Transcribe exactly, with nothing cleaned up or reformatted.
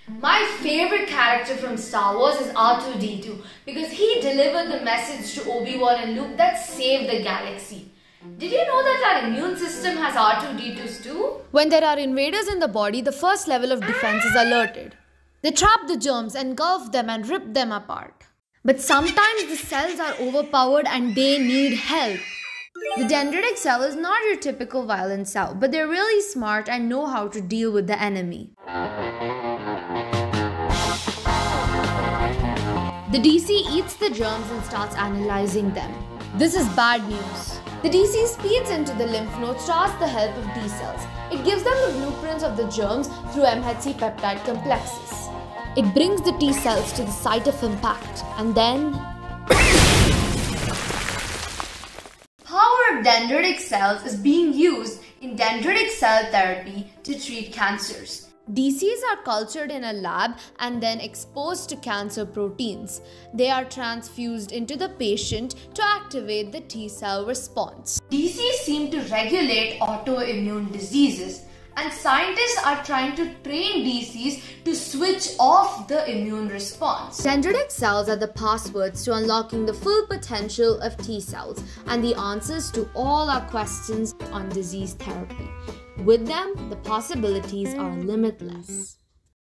My favorite character from Star Wars is R two D two because he delivered the message to Obi-Wan and Luke that saved the galaxy. Did you know that our immune system has R two D twos too? When there are invaders in the body, the first level of defense is alerted. They trap the germs, engulf them and rip them apart. But sometimes the cells are overpowered and they need help. The dendritic cell is not your typical violent cell, but they're really smart and know how to deal with the enemy. The D C eats the germs and starts analyzing them. This is bad news. The D C speeds into the lymph nodes to ask the help of D cells. It gives them the blueprints of the germs through M H C peptide complexes. It brings the T cells to the site of impact and then... Power of dendritic cells is being used in dendritic cell therapy to treat cancers. D Cs are cultured in a lab and then exposed to cancer proteins. They are transfused into the patient to activate the T cell response. D Cs seem to regulate autoimmune diseases, and scientists are trying to train D Cs to switch off the immune response. Dendritic cells are the passwords to unlocking the full potential of T cells and the answers to all our questions on disease therapy. With them, the possibilities are limitless.